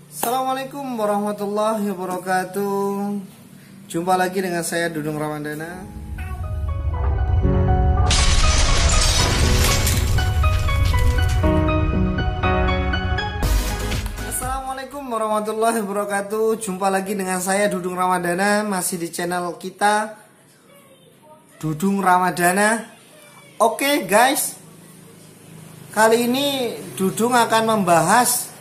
Assalamualaikum warahmatullahi wabarakatuh. Jumpa lagi dengan saya Dudung Ramadana. Assalamualaikum warahmatullahi wabarakatuh. Jumpa lagi dengan saya Dudung Ramadana, masih di channel kita Dudung Ramadana. Oke guys, kali ini Dudung akan membahas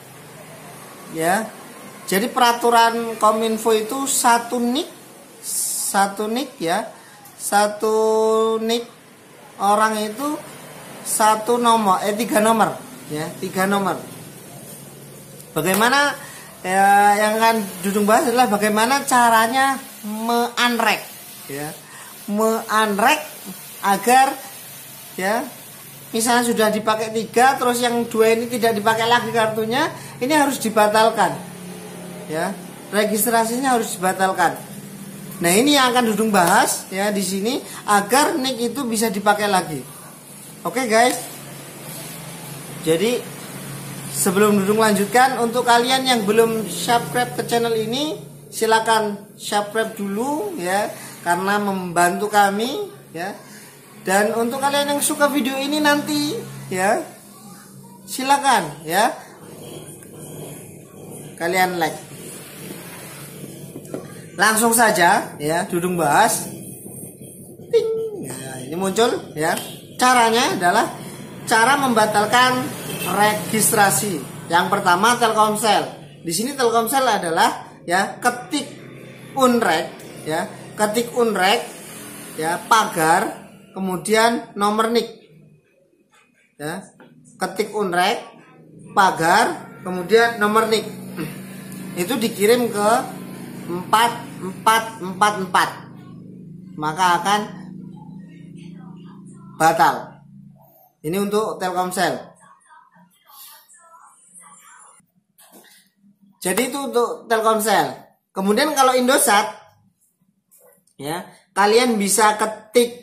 jadi peraturan Kominfo itu satu nik ya, satu nik orang itu satu nomor, tiga nomor ya, tiga nomor. Bagaimana yang akan Dudung bahas adalah bagaimana caranya me-unrek ya, me-unrek agar ya, misalnya sudah dipakai 3, terus yang 2 ini tidak dipakai lagi kartunya, ini harus dibatalkan. Ya, registrasinya harus dibatalkan. Nah, ini yang akan Dudung bahas ya di sini agar nik itu bisa dipakai lagi. Oke, guys. Jadi, sebelum Dudung lanjutkan, untuk kalian yang belum subscribe ke channel ini, silakan subscribe dulu ya, karena membantu kami ya. Dan untuk kalian yang suka video ini nanti ya, silakan ya, kalian like. Langsung saja ya, Dudung bahas. Ting. Nah, ini muncul ya. Caranya adalah cara membatalkan registrasi. Yang pertama Telkomsel. Di sini Telkomsel adalah ya, ketik unrek ya, ketik unrek ya, pagar, kemudian nomor nik ya, ketik unrek, pagar, kemudian nomor nik. Itu dikirim ke 4444, maka akan batal. Ini untuk Telkomsel. Jadi itu untuk Telkomsel. Kemudian kalau Indosat ya, kalian bisa ketik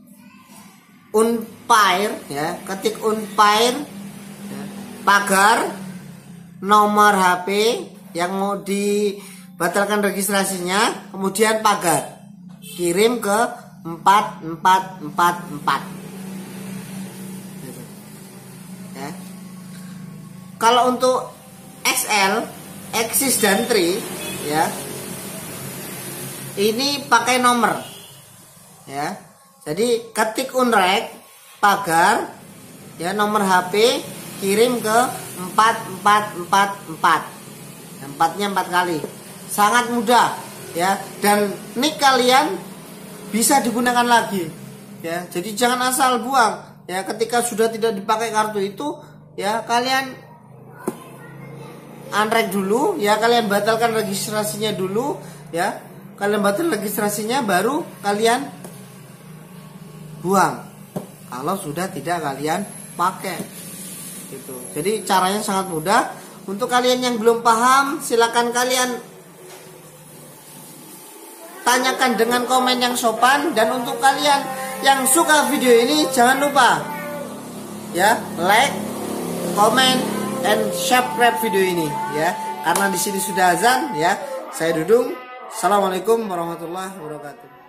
Unpair ya, ketik Unpair ya, pagar, nomor HP yang mau dibatalkan registrasinya, kemudian pagar, kirim ke 4444 ya. Kalau untuk XL, Axis dan Tri ya, ini pakai nomor ya. Jadi ketik unrek, pagar ya, nomor HP, kirim ke 4444. 4-nya 4 kali. Sangat mudah ya, dan nik kalian bisa digunakan lagi ya. Jadi jangan asal buang ya, ketika sudah tidak dipakai kartu itu ya, kalian unrek dulu ya, kalian batalkan registrasinya dulu ya. Kalian batal registrasinya baru kalian buang kalau sudah tidak kalian pakai gitu. Jadi caranya sangat mudah. Untuk kalian yang belum paham, silakan kalian tanyakan dengan komen yang sopan. Dan untuk kalian yang suka video ini, jangan lupa ya, like, comment, and subscribe video ini ya. Karena di sini sudah azan ya. Saya Dudung. Assalamualaikum warahmatullahi wabarakatuh.